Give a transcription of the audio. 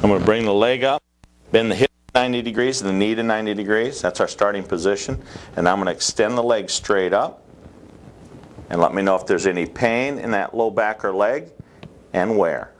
I'm going to bring the leg up, bend the hip 90 degrees and the knee to 90 degrees. That's our starting position. And now I'm going to extend the leg straight up. And let me know if there's any pain in that low back or leg and where.